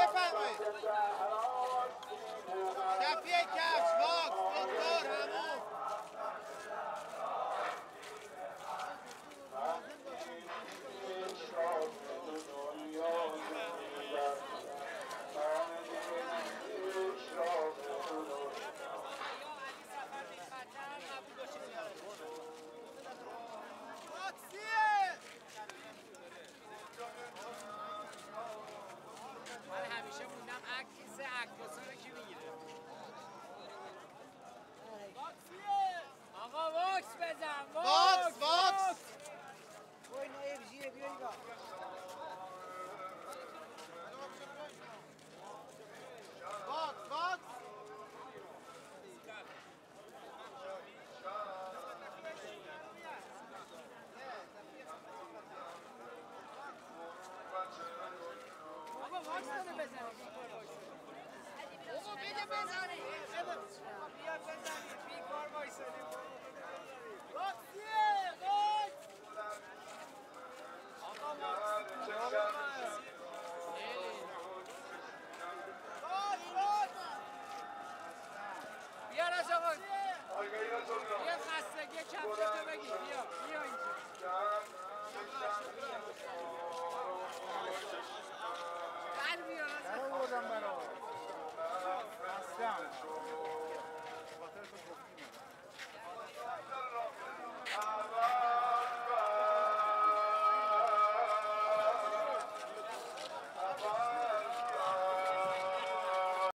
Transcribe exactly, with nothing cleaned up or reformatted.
بفرمایید. شفیه کفش، واکس، دکتر، همون. من همیشه موندم عکس عکاسا رو کی میگیره؟ آقا واکس بزن واکس واکس. وای نایب جیه بیایی با واکس واکس. آقا واکس رو بزن. بابا بده بزنه.